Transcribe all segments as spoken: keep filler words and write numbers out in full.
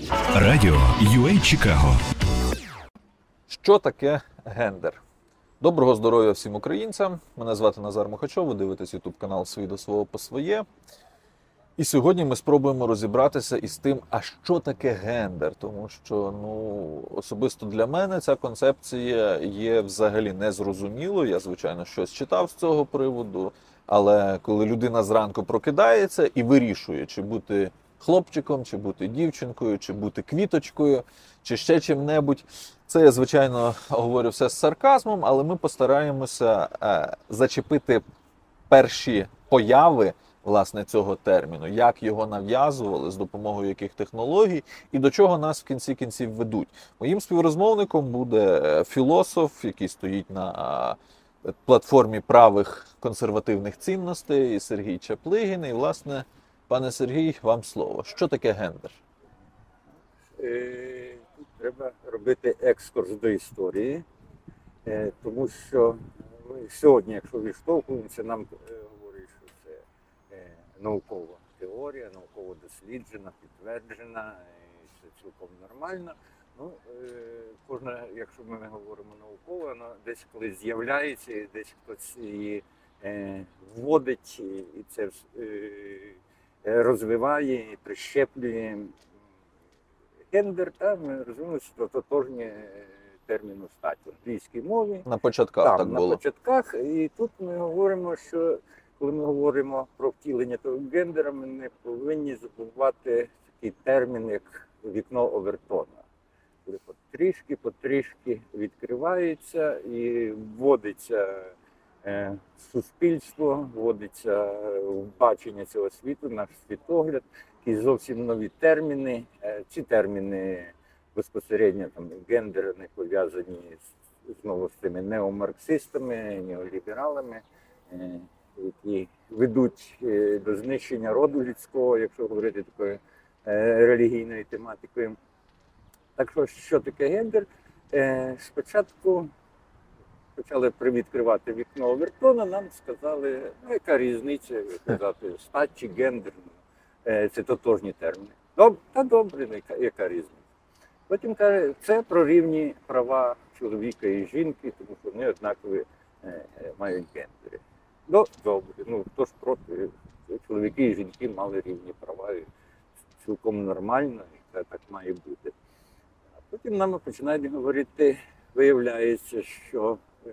Радіо ю ей Чикаго. Що таке гендер? Доброго здоров'я всім українцям. Мене звати Назар Мухачов, ви дивитесь ютуб канал «Свій до свого по своє». І сьогодні ми спробуємо розібратися із тим, а що таке гендер. Тому що, ну, особисто для мене ця концепція є взагалі незрозумілою. Я, звичайно, щось читав з цього приводу. Але коли людина зранку прокидається і вирішує, чи бути хлопчиком, чи бути дівчинкою, чи бути квіточкою, чи ще чим-небудь. Це я, звичайно, говорю все з сарказмом, але ми постараємося е, зачепити перші появи, власне, цього терміну, як його нав'язували, з допомогою яких технологій, і до чого нас в кінці кінців ведуть. Моїм співрозмовником буде філософ, який стоїть на е, платформі правих консервативних цінностей, Сергій Чаплигін. І, власне, пане Сергій, вам слово. Що таке гендер? Тут треба робити екскурс до історії, тому що ми сьогодні, якщо відштовхуємося, нам говорять, що це наукова теорія, науково досліджена, підтверджена, і це цілком нормально. Ну, кожна, якщо ми говоримо науково, вона десь колись з'являється, і десь хтось її вводить, і це розвиває і прищеплює. Гендер, та, ми розуміємо, що тотожні терміну статі в англійській мові. На початках так, так на було. На початках. І тут ми говоримо, що коли ми говоримо про втілення того гендера, ми не повинні забувати такий термін, як вікно Овертона. Коли потрішки-потрішки відкривається і вводиться е, суспільство, вводиться в бачення цього світу, наш світогляд. І зовсім нові терміни. Ці терміни безпосередньо там гендер не пов'язані з, знову з цими неомарксистами, неолібералами, які ведуть до знищення роду людського, якщо говорити такою релігійною тематикою. Так що, що таке гендер? Спочатку почали привідкривати вікно Овертона, нам сказали, ну, яка різниця, казати, стать чи гендер. Це тотожні терміни. Доб, та добре, яка, яка різниця. Потім каже, це про рівні права чоловіка і жінки, тому що вони однакові е, мають гендери. Ну, добре, ну хто ж проти, чоловіки і жінки мали рівні права, і цілком нормально, і це так має бути. А потім нам починають говорити, виявляється, що е,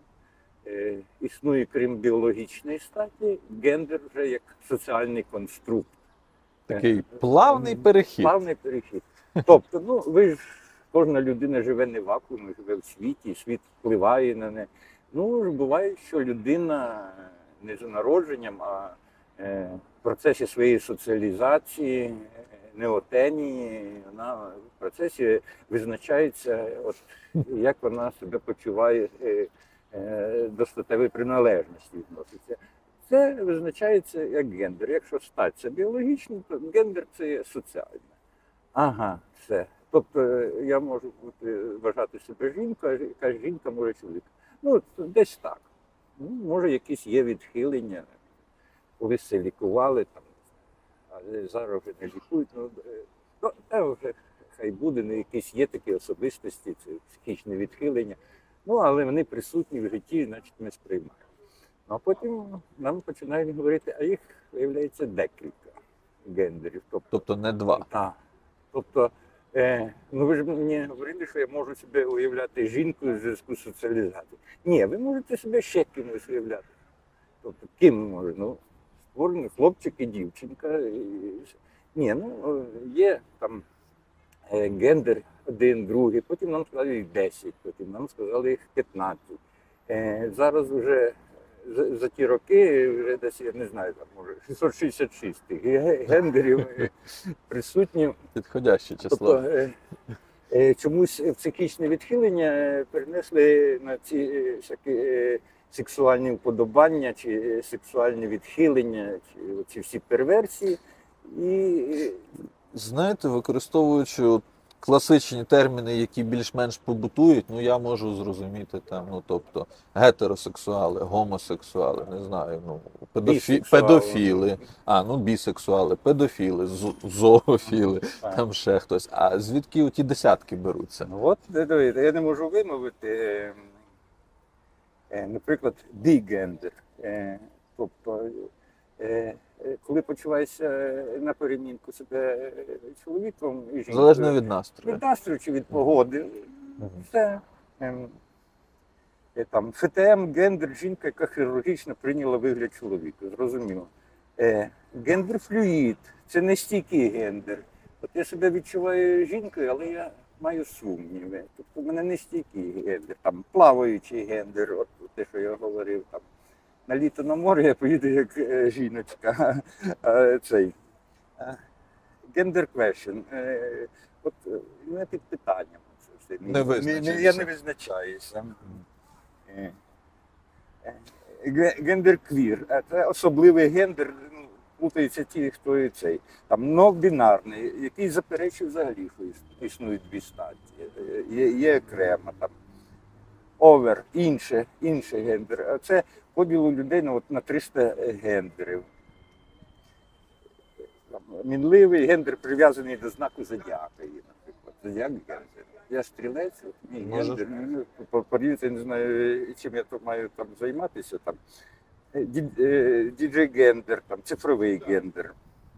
е, існує, крім біологічної статі, гендер вже як соціальний конструкт. Такий плавний перехід. Плавний перехід. Тобто, ну, ви ж, кожна людина живе не в вакуумі, живе в світі, світ впливає на неї. Ну, ж буває, що людина не за народженням, а е, в процесі своєї соціалізації, неотенії, вона в процесі визначається, от, як вона себе почуває, е, е, до статевої приналежності відноситься. Це визначається як гендер. Якщо стать це біологічно, то гендер це є соціальне. Ага, все. Тобто я можу бути, вважати себе жінкою, а якась жінка може чоловік. Ну, десь так. Ну, може, якісь є відхилення, колись це лікували, там, але зараз вже не лікують. Ну, ну та вже хай буде, ну, якісь є такі особистості, це психічне відхилення. Ну, але вони присутні в житті, значить ми сприймаємо. А потім нам починають говорити, а їх, виявляється, декілька гендерів. Тобто, тобто не два. Так. Тобто, е, ну ви ж мені говорили, що я можу себе уявляти жінкою в зв'язку з соціалізацією. Ні, ви можете себе ще кимось уявляти. Тобто, ким може? Ну, створений хлопчик і дівчинка. І... Ні, ну, є там е, гендер один, другий, потім нам сказали їх десять, потім нам сказали їх п'ятнадцять. Е, зараз вже За, за ті роки, вже десь, я не знаю, там, може, шістсот шістдесят шість гендерів присутні. Підходяще число. Тобто, е, е, чомусь психічне відхилення перенесли на ці е, всякі е, сексуальні вподобання, чи сексуальні відхилення, чи ці всі перверсії. І... Знаєте, використовуючи класичні терміни, які більш-менш побутують, ну я можу зрозуміти там, ну тобто гетеросексуали, гомосексуали, не знаю, ну педофі... Бісексуали. педофіли, а ну бісексуали, педофіли, зо- зоофіли, Так. там ще хтось. А звідки ті десятки беруться? Ну от, дивіться, я не можу вимовити, е, е, наприклад, бігендер. Е, тобто, е, е, коли почуваєшся на перемінку себе чоловіком і жінкою, Залежно від настрою. від настрою чи від погоди, Мгм. все. Ем, е, там, еф те ем, гендер, жінка, яка хірургічно прийняла вигляд чоловіка, зрозуміло. Е, гендер-флюїд – це не стійкий гендер. От я себе відчуваю жінкою, але я маю сумніви. Тобто в мене не стійкий гендер, там плаваючий гендер, от те, що я говорив, там на літо на море я поїду як е, жіночка. А, цей гендер question. Е, от е, не під питанням це все. Не визначився. Я не визначаюся. Е, е, ге- Гендер-квір. Е, Це особливий гендер. Ну, плутаються ті, хто і цей. Там но-бінарний, який заперечує взагалі, що іс- існують дві статі. Е, Є, є окремо там. Овер, інше, інший гендер. А це поділ у людей на, от, на триста гендерів. Там, мінливий гендер прив'язаний до знаку зодіака, є, наприклад. Зодіак гендер. Я стрілець, от мій Може. гендер. Ну, по- порівняти, я не знаю, чим я тут маю там займатися. Там. Е, ді- е, Діджей-гендер, там, цифровий гендер,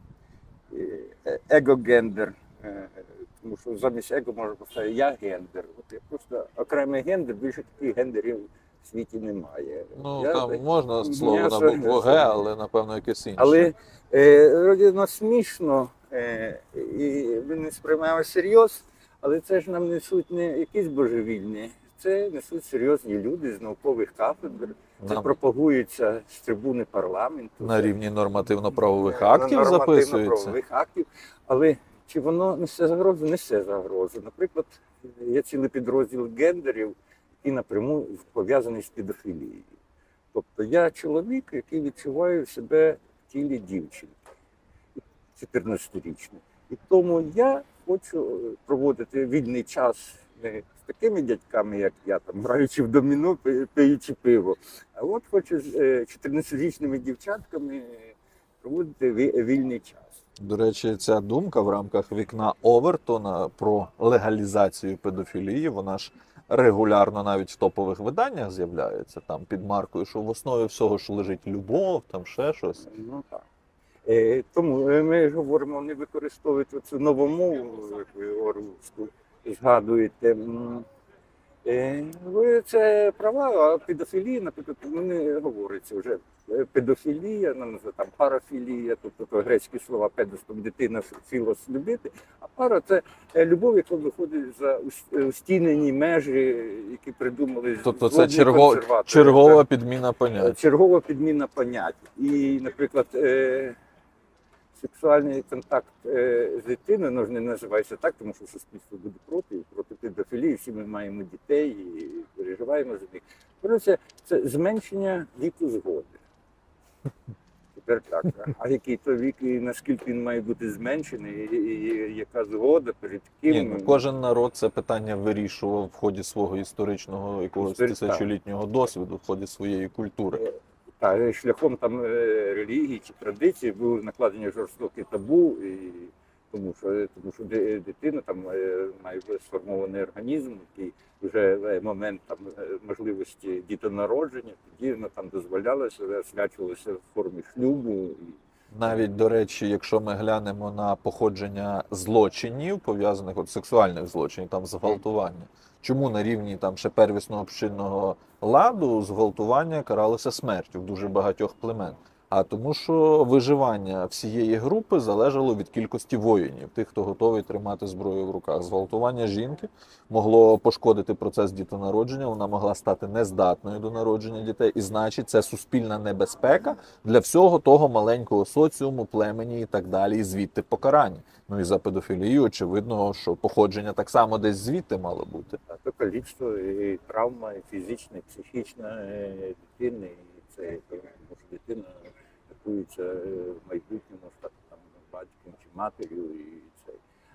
е, его-гендер. Е, Тому що замість его можна поставити я гендер. От я просто окремий гендер, більше таких гендерів в світі немає. Ну Я там так- можна слово Я на согласен. букву Г, але напевно якесь інше. Але е, вроді воно смішно, е, і ми не сприймаємо серйоз, але це ж нам несуть не якісь божевільні, це несуть серйозні люди з наукових кафедр. Це Нам пропагується з трибуни парламенту. на рівні нормативно-правових Е, актів записується. нормативно-правових актів. Але чи воно несе загрозу? Несе загрозу. Наприклад, є цілий підрозділ гендерів, який напряму пов'язаний з педофілією. Тобто я чоловік, який відчуває себе в тілі дівчинки чотирнадцятирічної. І тому я хочу проводити вільний час не з такими дядьками, як я, там, граючи в доміно, пи- пиючи пиво. А от хочу з е, чотирнадцятирічними дівчатками проводити ві- вільний час. До речі, ця думка в рамках вікна Овертона про легалізацію педофілії, вона ж регулярно навіть в топових виданнях з'являється, там під маркою, що в основі всього ж лежить любов, там ще щось. Ну так. Е, тому е, ми ж говоримо не використовувати цю новомову, як ви орловську згадуєте. М, Е, ви це права, а педофілія, наприклад, ну, не говориться вже. Е, Педофілія, ну, називається там парафілія, тобто то грецькі слова педос, там дитина, філос любити, а пара це е, любов, яка виходить за ус- е, устінені межі, які придумали Тобто це злобні черго... консерватори. чергова підміна Е, понять. Чергова підміна понять. І, наприклад, е, сексуальний контакт е, з дитиною, ну ж не називається так, тому що суспільство буде проти, проти педофілії, всі ми маємо дітей і переживаємо за них. Коротше, це зменшення віку згоди. Тепер так. А який то вік і наскільки він має бути зменшений, і, і, і яка згода, перед ким? Ні, ну, кожен народ це питання вирішував в ході свого історичного якогось Історик, так. тисячолітнього досвіду, в ході своєї культури. Та, шляхом там е, релігії чи традиції були накладені жорстокі табу, і тому що, тому що ди- дитина там е, має сформований організм, який вже в момент там е, можливості дітонародження, тоді вона там дозволялося, освячувалося в формі шлюбу. І Навіть, до речі, якщо ми глянемо на походження злочинів, пов'язаних от сексуальних злочинів, там зґвалтування. Чому на рівні там ще первісного общинного ладу зґвалтування каралося смертю в дуже багатьох племен? А тому, що виживання всієї групи залежало від кількості воїнів, тих, хто готовий тримати зброю в руках. Зґвалтування жінки могло пошкодити процес дітонародження, вона могла стати нездатною до народження дітей, і значить, це суспільна небезпека для всього того маленького соціуму, племені і так далі, і звідти покарання. Ну і за педофілію, очевидно, що походження так само десь звідти мало бути. а то каліцтво, і травма, і фізична, і психічна е, дитини, і це тому що дитина готується е, в майбутньому стати там батьком чи матір'ю, і це.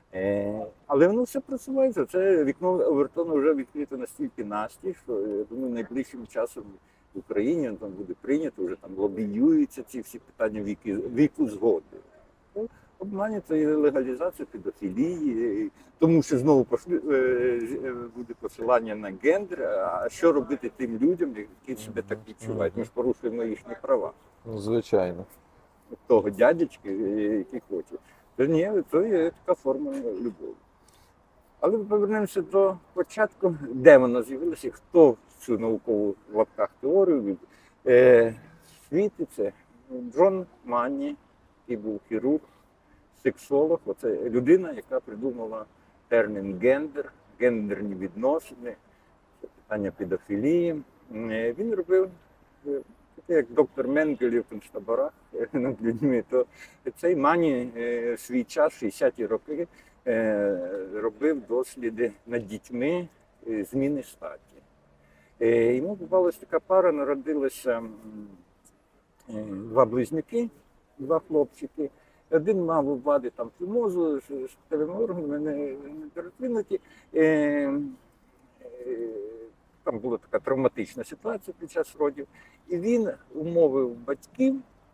Е, але воно все просувається. Це вікно Овертона вже відкрито настільки насті, що я думаю, найближчим часом в Україні там буде прийнято, вже там лобіюються ці всі питання віки, віку згоди. Ну, обманюється і легалізація педофілії, тому що знову пошлю, е, буде посилання на гендер. А що робити тим людям, які себе так відчувають? Ми ж порушуємо їхні права. Ну, звичайно. Того дядечки, який хоче. Тож ні, це є така форма любові. Але повернемося до початку, де вона з'явилася, хто цю наукову в лапках теорію е, світиться. Джон Манні, який був хірург, сексолог, оце людина, яка придумала термін гендер, гендерні відносини, питання педофілії. Е, він робив е, як доктор Менгеле в концтаборах над людьми, то цей Мані в свій час, шістдесяті роки, робив досліди над дітьми зміни статі. Йому попалася така пара, народилися два близнюки, два хлопчики. Один мав вади там фімозу, статевими органами не розвинуті. Там була така травматична ситуація під час родів. І він умовив батьків,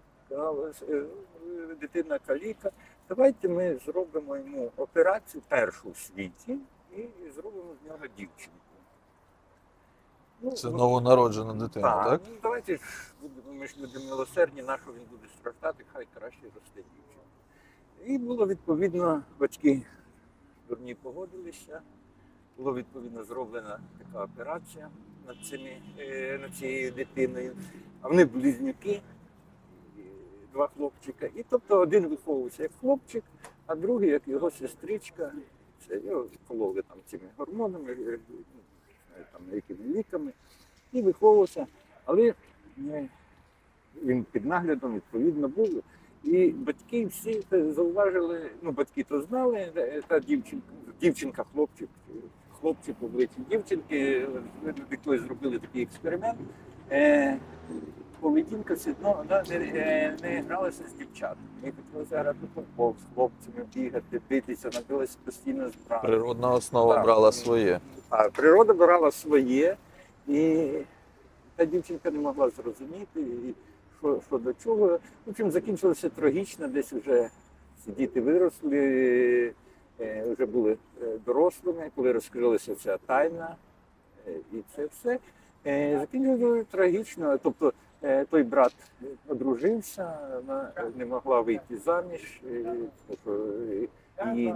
дитина каліка, давайте ми зробимо йому операцію першу в світі і зробимо з нього дівчинку. Ну, Це новонароджена дитина, так? так? Ну, давайте ж будемо, ми ж люди милосердні, на що він буде страждати, хай краще росте дівчинка. І було відповідно, батьки дурні погодилися. Була відповідно зроблена така операція над, цими, над цією дитиною. А вони близнюки, два хлопчика. І тобто один виховувався як хлопчик, а другий як його сестричка. Це його кололи там цими гормонами, там, якими ліками. І виховувався. Але він під наглядом відповідно був. І батьки всі зауважили, ну батьки то знали, та дівчинка, дівчинка, хлопчик, хлопці обличчя дівчинки, коли зробили такий експеримент, е, поведінка все одно вона не, не гралася з дівчатами. Ми хотіли грати футбол з хлопцями, бігати, битися, набилася постійно збрана. Природна основа так. брала своє. А природа брала своє, і та дівчинка не могла зрозуміти, і що, що до чого. В общем, закінчилося трагічно, десь вже діти виросли, вже були дорослими, коли розкрилася ця тайна, і це все. Закінчилося трагічно, тобто той брат одружився, вона не могла вийти заміж, її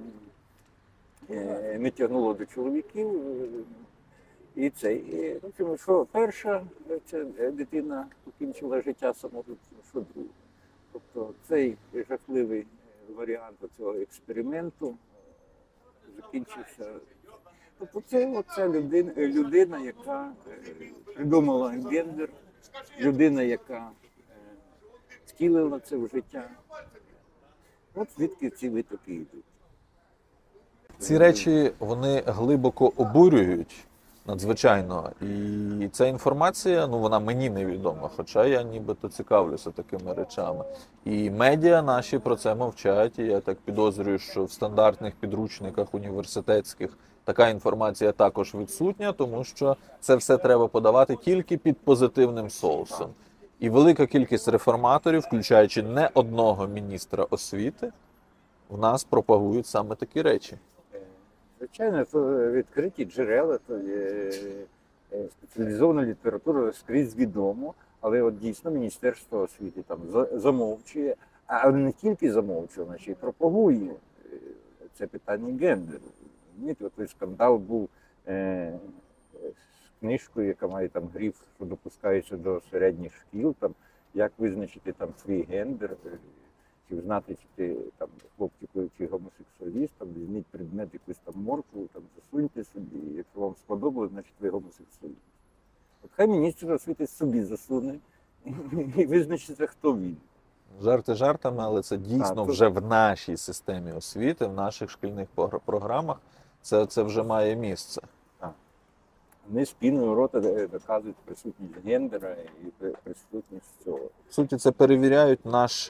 не тягнуло до чоловіків. І це, і, ну, що перша ця дитина покінчила життя самогубством, що друга. Тобто цей жахливий варіант цього експерименту закінчився. Тобто це оця людина, людина, яка придумала гендер, людина, яка втілила це в життя. От звідки ці витоки йдуть. Ці речі, вони глибоко обурюють. Надзвичайно. І ця інформація, ну вона мені невідома, хоча я нібито цікавлюся такими речами. І медіа наші про це мовчать, і я так підозрюю, що в стандартних підручниках університетських така інформація також відсутня, тому що це все треба подавати тільки під позитивним соусом. І велика кількість реформаторів, включаючи не одного міністра освіти, в нас пропагують саме такі речі. Звичайно, то відкриті джерела, то є спеціалізована література скрізь відомо, але от дійсно Міністерство освіти там замовчує, а не тільки замовчує, значить і пропагує це питання гендеру. Знаєте, той скандал був е, з книжкою, яка має там гриф, що допускається до середніх шкіл, там, як визначити там свій гендер, чи знати, чи ти там хлопчику, чи гомосексуаліст, там візьміть предмет, якусь там моркву, там засуньте собі, і якщо вам сподобалось, значить ви гомосексуаліст. От хай міністр освіти собі засуне і визначиться, хто він. Жарти жартами, але це дійсно а, то... вже в нашій системі освіти, в наших шкільних програмах, це, це вже має місце. Так. Вони спіною рота доказують присутність гендера і присутність цього. В суті, це перевіряють наш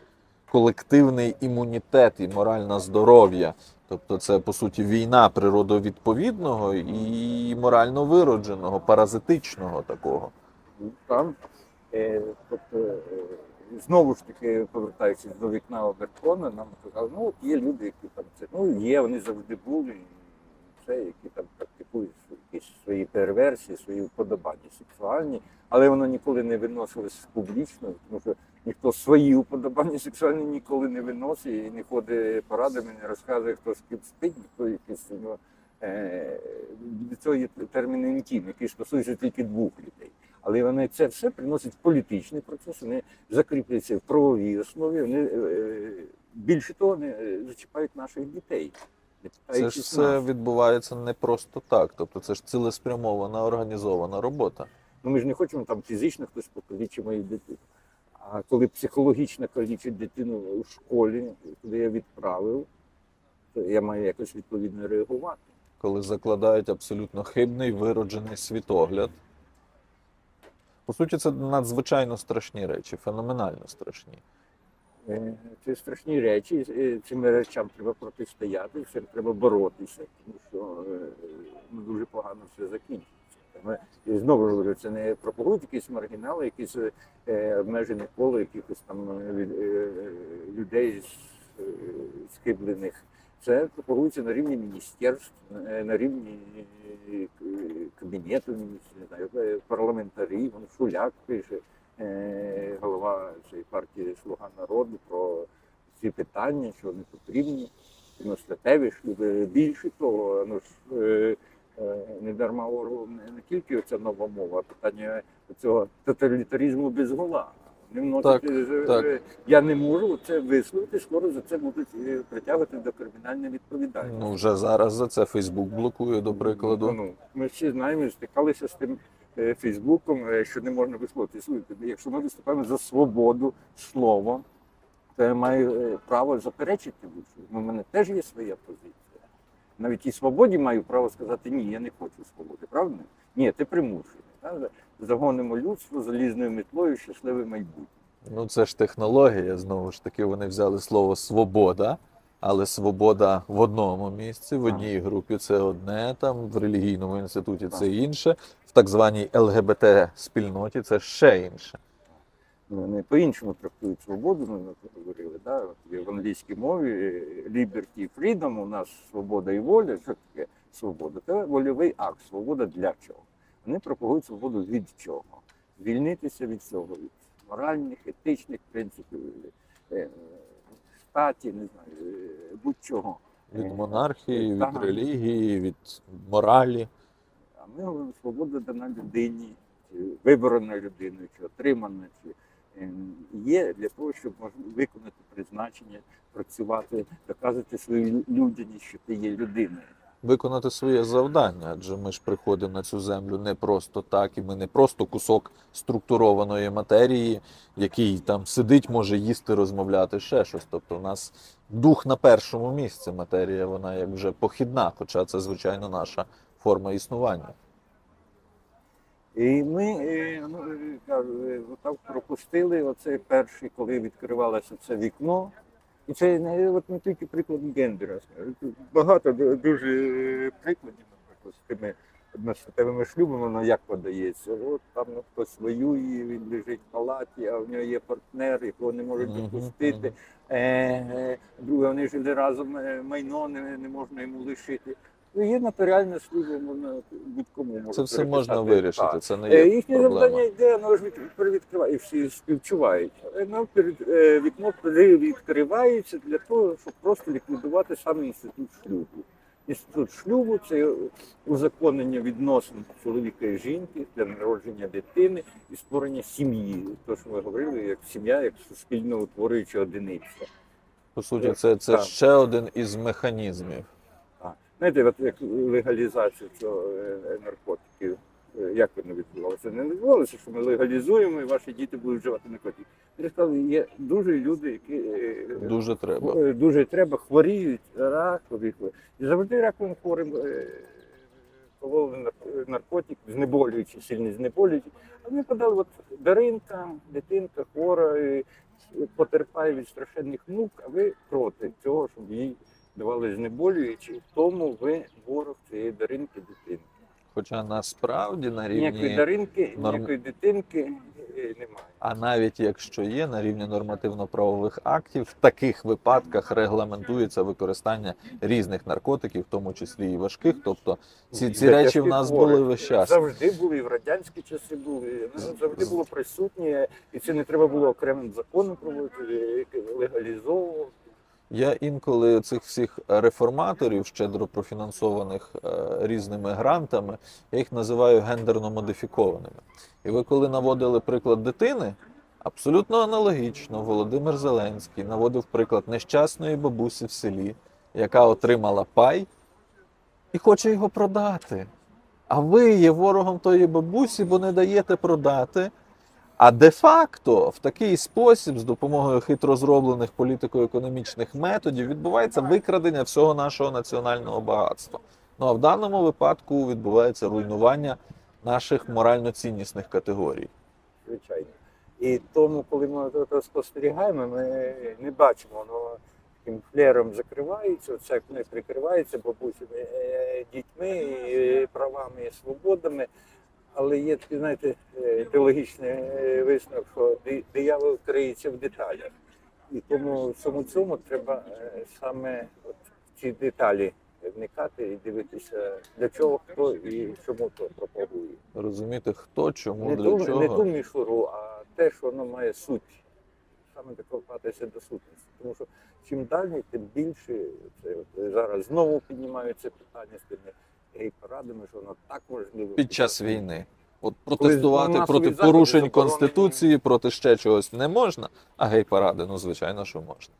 колективний імунітет і моральне здоров'я. Тобто це, по суті, війна природовідповідного і морально виродженого, паразитичного такого. Там, е, тобто, е, знову ж таки, повертаючись до вікна Обертона, нам казали, ну от є люди, які там це, ну є, вони завжди були, і це, які там практикують якісь свої перверсії, свої вподобання сексуальні, але воно ніколи не виносилось публічно, тому що ніхто свої уподобання сексуальні ніколи не виносить і не ходить порадами, не розказує, хто з ким спить, ніхто якийсь, ну, е, від цього є термін інтим, який стосується тільки двох людей. Але вони це все приносять в політичний процес, вони закріпляються в правовій основі, вони е, більше того не зачіпають наших дітей. Це ж все відбувається не просто так, тобто це ж цілеспрямована, організована робота. Ну ми ж не хочемо там фізично хтось покалічить мою дитину. А коли психологічно калічить дитину у школі, куди я відправив, то я маю якось відповідно реагувати. Коли закладають абсолютно хибний, вироджений світогляд. По суті, це надзвичайно страшні речі, феноменально страшні. Це страшні речі, цим речам треба протистояти, цим треба боротися, тому що ну, дуже погано все закінчиться. І знову ж говорю, це не пропагують якісь маргінали, якісь е, обмежені коло якихось там е, людей схиблених. Це пропагується на рівні міністерств, на рівні кабінету міністрів, не знаю, парламентарів, Шуляк пише, е, голова цієї партії «Слуга народу» про ці питання, що вони потрібні, ну, статеві шлюби. Більше того, ну, ж, не дарма не тільки оця нова мова, а питання цього тоталітаризму без гола. Так, так. Я не можу це висловити, скоро за це будуть притягувати до кримінальної відповідальності. Ну, вже зараз за це Фейсбук блокує, до прикладу. Ну, ми всі знаємо, стикалися з тим Фейсбуком, що не можна висловити. Якщо ми виступаємо за свободу слова, то я маю право заперечити. У мене теж є своя позиція. Навіть і свободі маю право сказати, ні, я не хочу свободи, правда? Ні, ти примушений. Так? Загонимо людство залізною метлою, щасливе майбутнє. Ну це ж технологія, знову ж таки, вони взяли слово «свобода», але свобода в одному місці, в одній групі це одне, там в релігійному інституті це інше, в так званій ел ге бе те-спільноті це ще інше. Вони по-іншому трактують свободу, ми говорили, да? В англійській мові liberty, freedom, у нас свобода і воля. Що таке свобода? Це вольовий акт, свобода для чого? Вони пропагують свободу від чого? Звільнитися від цього, від моральних, етичних принципів, статі, не знаю, будь-чого. Від монархії, від так. релігії, від моралі. А ми говоримо, свобода дана людині, чи виборена людиною, чи отримана, чи є для того, щоб виконати призначення, працювати, доказати свою людяність, що ти є людиною. Виконати своє завдання, адже ми ж приходимо на цю землю не просто так, і ми не просто кусок структурованої матерії, який там сидить, може їсти, розмовляти, ще щось. Тобто у нас дух на першому місці, матерія, вона як вже похідна, хоча це, звичайно, наша форма існування. І ми ну, кажу, так пропустили оцей перший, коли відкривалося це вікно. І це не, от не тільки приклад гендера. Багато дуже прикладів, наприклад, з тими одностатевими шлюбами, воно як подається. От там ну, хтось воює, він лежить в палаті, а в нього є партнер, якого не можуть допустити. Е, друге, вони жили разом, майно не, не можна йому лишити. Є нотаріальне шлюб, можна будь-кому може. Це все можна вирішити, так. Це не є їхнє завдання йде, воно ж відкриває, і всі співчувають. Воно вікно відкривається для того, щоб просто ліквідувати саме інститут шлюбу. Інститут шлюбу – це узаконення відносин чоловіка і жінки для народження дитини і створення сім'ї. Те, що ми говорили, як сім'я, як суспільно утворююча одиниця. По суті, це, це ще один із механізмів. Знаєте, от як легалізація цього наркотиків, як воно відбувалося? Не відбувалося, що ми легалізуємо і ваші діти будуть вживати наркотики. Я сказав, є дуже люди, які дуже треба, дуже треба хворіють ракові. І завжди раковим хворим кололи наркотик, знеболюючи, сильно знеболюючи. А ми подали, от Даринка, дитинка хвора, потерпає від страшенних мук, а ви проти цього, щоб їй давали знеболюючі. Тому ви ворог цієї Даринки дитини. Хоча насправді на Ніякої рівні, Даринки, норм- ніякої дитинки е, немає. а навіть якщо є, на рівні нормативно-правових актів, в таких випадках регламентується використання різних наркотиків, в тому числі і важких. Тобто ці, ці Для речі в тяжких нас хворих. були весь час. Завжди були, і в радянські часи були, ну, завжди було присутнє, і це не треба було окремим законом проводити, легалізовувати. Я інколи цих всіх реформаторів, щедро профінансованих е, різними грантами, я їх називаю гендерно модифікованими. І ви коли наводили приклад дитини, абсолютно аналогічно Володимир Зеленський наводив приклад нещасної бабусі в селі, яка отримала пай і хоче його продати. А ви є ворогом тої бабусі, бо не даєте продати. А де-факто в такий спосіб, з допомогою хитро зроблених політико-економічних методів, відбувається викрадення всього нашого національного багатства. Ну а в даному випадку відбувається руйнування наших морально-ціннісних категорій. Звичайно. І тому, коли ми це спостерігаємо, ми не бачимо, воно таким флером закривається, оце не прикривається бабусями, е, дітьми, і правами і свободами. Але є такий, знаєте, ідеологічний висновок, що ди- диявол криється в деталях. І тому всьому цьому треба е, саме от в ці деталі вникати і дивитися, для чого хто і чому то пропагує. Розуміти, хто, чому, Не для ту, чого. не ту мішуру, а те, що воно має суть. Саме докопатися до сутності. Тому що чим далі, тим більше це от зараз знову піднімаються питання з тими гей-парадами, що воно так важливо. Під час війни. От Коли протестувати масові проти заходи порушень заборонені. Конституції, проти ще чогось не можна, а гей-паради, ну звичайно, що можна.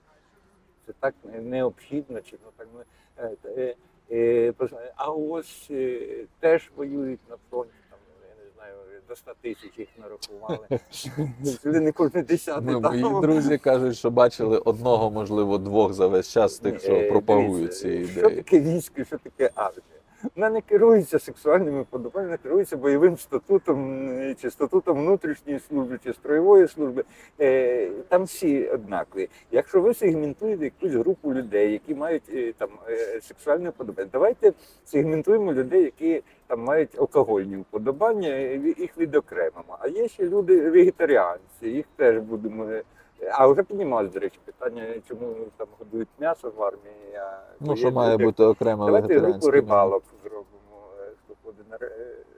Це так необхідно, чи ну так не е, е, е, пос- а ось е, теж воюють на фронті, там я не знаю, до ста тисяч їх нарахували. Сюди не кожен десятий. Ми, там. мої друзі кажуть, що бачили одного, можливо, двох за весь час з тих, що Е, пропагують дивіться, ці Що ідеї. таке військо, що таке армія? Вона не керується сексуальними подобаннями, не керується бойовим статутом, е, чи статутом внутрішньої служби, чи строєвої служби. Е, Там всі однакові. Якщо ви сегментуєте якусь групу людей, які мають е, там е, сексуальне вподобання, давайте сегментуємо людей, які там мають алкогольні вподобання, і ві- їх відокремимо. А є ще люди вегетаріанці, їх теж будемо. е, А вже піднімалось, до речі, питання, чому там годують м'ясо в армії. А Ну, є що має люди, бути окремо давайте групу вегетаріанське. рибалок зробимо, е, хто ходить на, ри-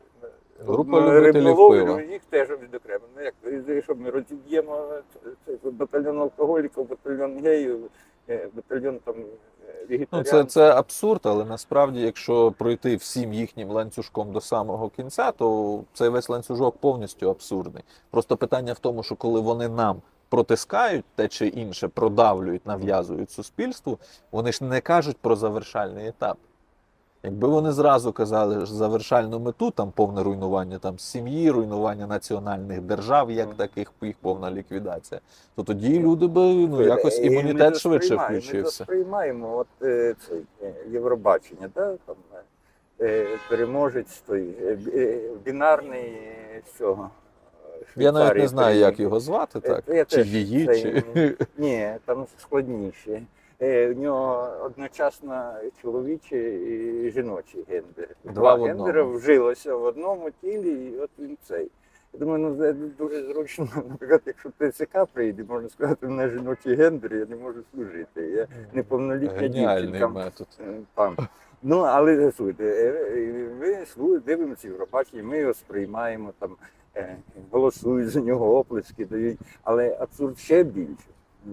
на, Група на любителів риболовлю, пива. їх теж відокремо. Ну як, і щоб ми розіб'ємо це- це батальйон алкоголіків, батальйон геїв, е, батальйон там е, Ну, вегетаріанців. це, це абсурд, але насправді, якщо пройти всім їхнім ланцюжком до самого кінця, то цей весь ланцюжок повністю абсурдний. Просто питання в тому, що коли вони нам протискають те чи інше, продавлюють, нав'язують суспільству, вони ж не кажуть про завершальний етап. Якби вони зразу казали ж завершальну мету, там повне руйнування там, сім'ї, руйнування національних держав, як Мгм. таких, їх повна ліквідація, то тоді люди би ну, якось І ми імунітет це швидше сприймаємо, Ми включився. це сприймаємо, от е, це е, Євробачення, да? Там, е, переможець той е, бі- е, бінарний е, з цього. е, Я навіть не Швейцарії знаю, як переміг. його звати, Е, так? я Чи теж її, цей, чи... Ні, там складніше. Е, В нього одночасно чоловічий і жіночий гендер. Два в гендери одному. вжилося в одному тілі, і от він цей. Я думаю, ну це дуже зручно. Наприклад, якщо ТЦК прийде, можна сказати, в мене жіночий гендер, я не можу служити. Я неповнолітня Геніальний дівчинка. метод. Е, Там. Ну, але слухайте, е, е, ви слухайте, дивимося Євробачення, ми його сприймаємо, там, е, голосують за нього, оплески дають, але абсурд ще більше.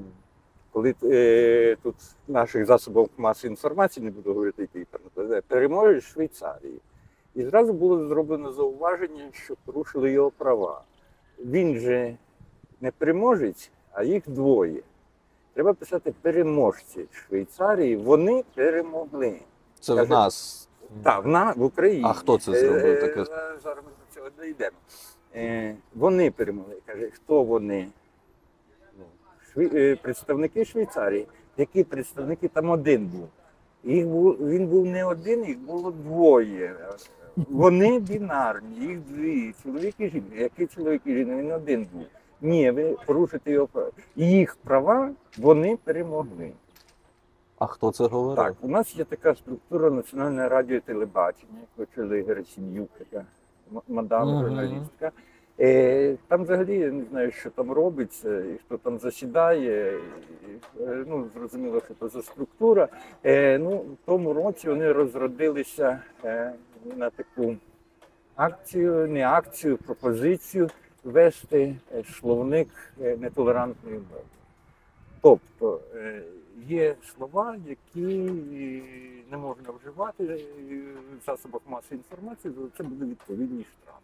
Коли е, тут наших засобів масової інформації, не буду говорити, який там, переможець Швейцарії. І зразу було зроблено зауваження, що порушили його права. Він же не переможець, а їх двоє. Треба писати переможці Швейцарії, вони перемогли. Це в Каже, нас. Так, в, на, в Україні. А хто це зробив Е, таке? е, Зараз ми до цього дійдемо. Е, Вони перемогли. Каже, хто вони? Ну, Шві... е, Представники Швейцарії. Які представники? Там один був. Їх був, він був не один, їх було двоє. Вони бінарні, їх дві. Чоловік і жінка. Який чоловік і жінка? Він один був. Ні, ви порушите його права. Їх права вони перемогли. А хто це говорив? Так, у нас є така структура Національне радіо і телебачення, яку очолює Герасим'юк, така м- мадам Мгм. журналістка. Е, Там взагалі я не знаю, що там робиться, і хто там засідає. І, е, ну, зрозуміло, що це за структура. Е, Ну, в тому році вони розродилися е, на таку акцію, не акцію, пропозицію ввести е, словник е, нетолерантної мови. Тобто е, є слова, які не можна вживати е, в засобах масової інформації, за це буде відповідні штрафи.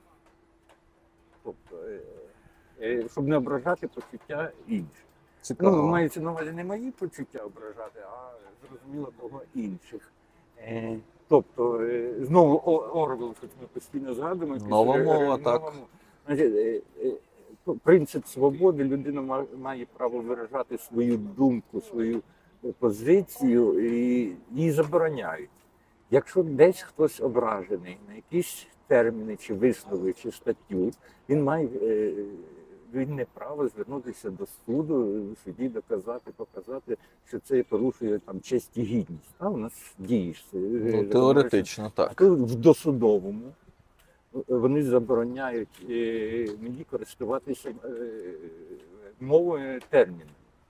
Тобто, е, е, щоб не ображати почуття інших. Цікаво. Ну, мається на увазі не мої почуття ображати, а зрозуміло кого інших. Е, Тобто, е, знову О- Орвел, що ми постійно згадуємо. якийсь Нова ре- мова, ре- так. нова мова. Значить, е, е, ну, принцип свободи, людина ма- має право виражати свою думку, свою е, позицію, і її забороняють. Якщо десь хтось ображений на якісь терміни, чи виснови, чи статтю, він має е, він не право звернутися до суду, в суді доказати, показати, що це порушує там честь і гідність. А у нас дієш. Ну, теоретично, А так. тут в досудовому вони забороняють е, мені користуватися е, мовою терміну.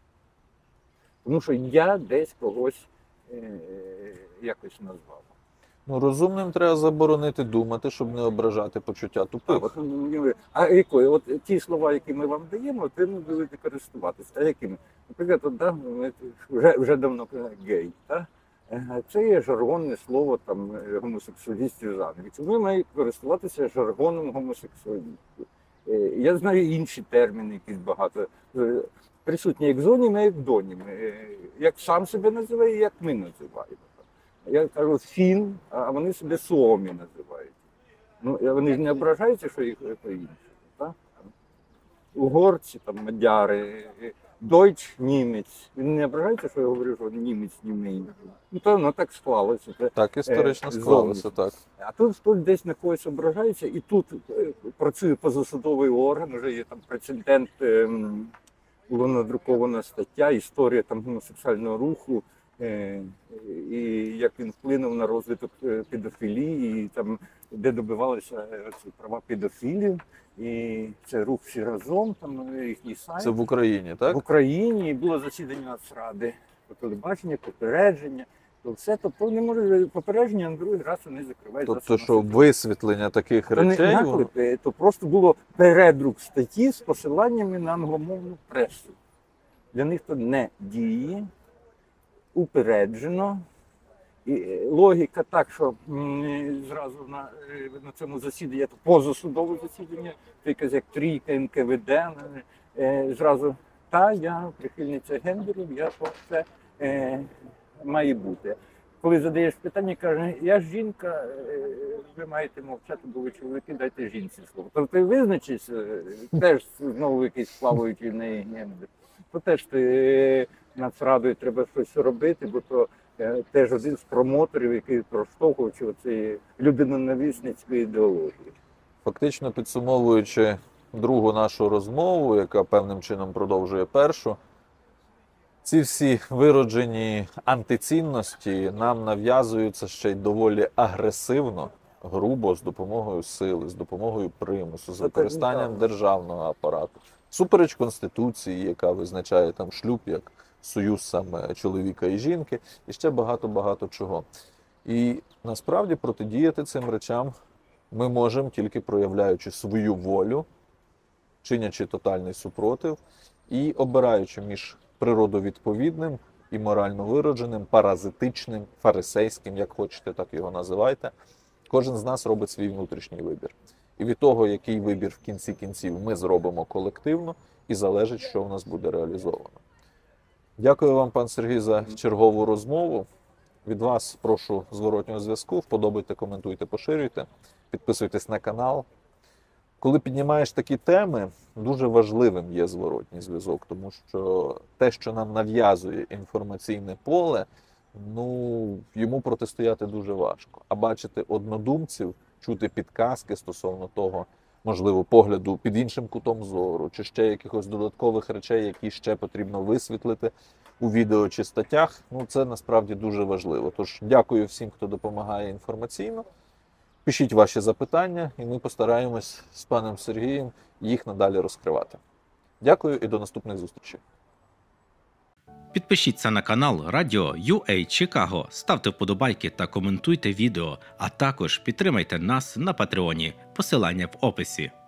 Тому що я десь когось е, якось назвав. Ну, розумним треба заборонити думати, щоб не ображати почуття А, тупих. от, ну, а якої? От ті слова, які ми вам даємо, ви не будете користуватися. А якими? Наприклад, от, да, ми вже, вже давно казали гей. Да? Е, Це є жаргонне слово там, е, гомосексуалістів з Англії. Ми маємо користуватися жаргоном гомосексуалістів. Е, Я знаю інші терміни, якісь багато. Е, Присутні як зоніми, як доніми. Е, Як сам себе називає, як ми називаємо. Я кажу фін, а вони себе суомі називають. Ну, вони ж не ображаються, що їх по-іншому. Так? Угорці, там, мадяри, дойч, німець. Він не ображається, що я говорю, що німець, німий. Ну, то воно так склалося. Це, Так історично е, склалося, зовнішньо. так. А тут хтось десь на когось ображається, і тут е, працює позасудовий орган, вже є там прецедент, е, м, була надрукована стаття, історія там гомосексуального руху. Е, І як він вплинув на розвиток е, педофілії, і там, де добивалися е, ці права педофілів, і це рух всі разом, там е, їхній сайт. Це в Україні, В так? Україні і було засідання Нацради по телебачення, попередження. То все, тобто не може попередження на другий раз вони закривають. Тобто, засоби що масової висвітлення таких то не речей, воно- наклепи, то просто було передрук статті з посиланнями на англомовну пресу. Для них то не діє, упереджено. І е, логіка так, що м, зразу на, е, на цьому засіданні, то позасудове засідання, то якась як трійка ен ка ве де, е, зразу, та, я прихильниця гендерів, я то це е, має бути. Коли задаєш питання, каже, я ж жінка, е, ви маєте мовчати, бо ви чоловіки, дайте жінці слово. Тобто ти визначись, е, теж знову якийсь плаваючий в неї гендер. То теж ти е, Нацрадою треба щось робити, бо то е, теж один з промоторів, який проштовхував цієї людиноненависницької ідеології. фактично підсумовуючи другу нашу розмову, яка певним чином продовжує першу, ці всі вироджені антицінності нам нав'язуються ще й доволі агресивно, грубо, з допомогою сили, з допомогою примусу, з Це використанням так. державного апарату. Супереч Конституції, яка визначає там шлюб як союз саме чоловіка і жінки, і ще багато-багато чого. І насправді протидіяти цим речам ми можемо тільки проявляючи свою волю, чинячи тотальний супротив і обираючи між природовідповідним і морально виродженим, паразитичним, фарисейським, як хочете, так його називайте. Кожен з нас робить свій внутрішній вибір. І від того, який вибір в кінці кінців ми зробимо колективно, і залежить, що в нас буде реалізовано. Дякую вам, пан Сергій, за чергову розмову. Від вас прошу зворотнього зв'язку. Вподобайте, коментуйте, поширюйте. Підписуйтесь на канал. Коли піднімаєш такі теми, дуже важливим є зворотній зв'язок, тому що те, що нам нав'язує інформаційне поле, ну, йому протистояти дуже важко. А бачити однодумців, чути підказки стосовно того, можливо, погляду під іншим кутом зору, чи ще якихось додаткових речей, які ще потрібно висвітлити у відео чи статтях. Ну, це насправді дуже важливо. Тож дякую всім, хто допомагає інформаційно. Пишіть ваші запитання, і ми постараємось з паном Сергієм їх надалі розкривати. Дякую і до наступних зустрічей. Підпишіться на канал Радіо ю ей Чикаго, ставте вподобайки та коментуйте відео, а також підтримайте нас на Патреоні. Посилання в описі.